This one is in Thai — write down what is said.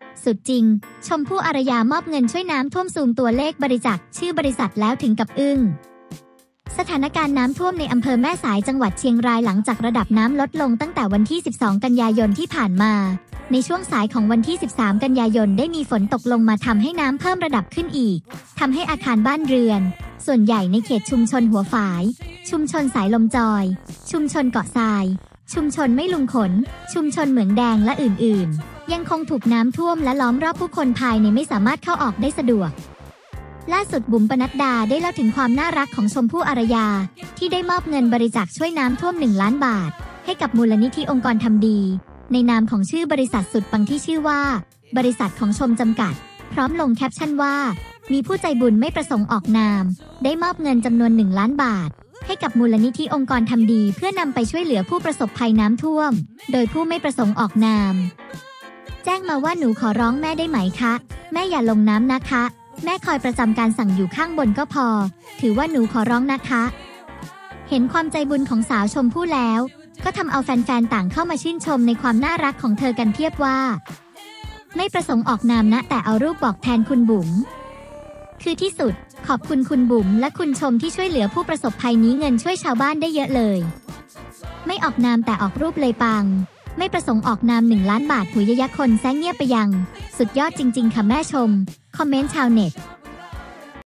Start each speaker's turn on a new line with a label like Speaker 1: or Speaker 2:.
Speaker 1: สุดจริงชมพู่อารยามอบเงินช่วยน้ำท่วมซูมตัวเลขบริจาคชื่อบริษัทแล้วถึงกับอึ้งสถานการณ์น้ำท่วมในอำเภอแม่สายจังหวัดเชียงรายหลังจากระดับน้ำลดลงตั้งแต่วันที่ 12 กันยายนที่ผ่านมาในช่วงสายของวันที่ 13 กันยายนได้มีฝนตกลงมาทำให้น้ำเพิ่มระดับขึ้นอีกทำให้อาคารบ้านเรือนส่วนใหญ่ในเขตชุมชนหัวฝายชุมชนสายลมจอยชุมชนเกาะทรายชุมชนไม่ลุงขนชุมชนเหมืองแดงและอื่นๆยังคงถูกน้ำท่วมและล้อมรอบผู้คนภายในไม่สามารถเข้าออกได้สะดวกล่าสุดบุ๋มปนัดดาได้เล่าถึงความน่ารักของชมพู่อารยาที่ได้มอบเงินบริจาคช่วยน้ำท่วม1 ล้านบาทให้กับมูลนิธิองค์กรทำดีในนามของชื่อบริษัทสุดปังที่ชื่อว่าบริษัทของชมจำกัดพร้อมลงแคปชั่นว่ามีผู้ใจบุญไม่ประสงค์ออกนามได้มอบเงินจำนวน1 ล้านบาทให้กับมูลนิธิองค์กรทำดีเพื่อนำไปช่วยเหลือผู้ประสบภัยน้ำท่วมโดยผู้ไม่ประสงค์ออกนามแจ้งมาว่าหนูขอร้องแม่ได้ไหมคะแม่อย่าลงน้ำนะคะแม่คอยประจำการสั่งอยู่ข้างบนก็พอถือว่าหนูขอร้องนะคะเห็นความใจบุญของสาวชมพู่แล้วก็ทำเอาแฟนๆต่างเข้ามาชื่นชมในความน่ารักของเธอกันเทียบว่าไม่ประสงค์ออกนามนะแต่เอารูปบอกแทนคุณบุ๋มคือที่สุดขอบคุณคุณบุ๋มและคุณชมที่ช่วยเหลือผู้ประสบภัยนี้เงินช่วยชาวบ้านได้เยอะเลยไม่ออกนามแต่ออกรูปเลยปังไม่ประสงค์ออกนาม1 ล้านบาทหุยยะคนแซงเงียบไปยังสุดยอดจริงๆค่ะแม่ชมคอมเมนต์ชาวเน็ต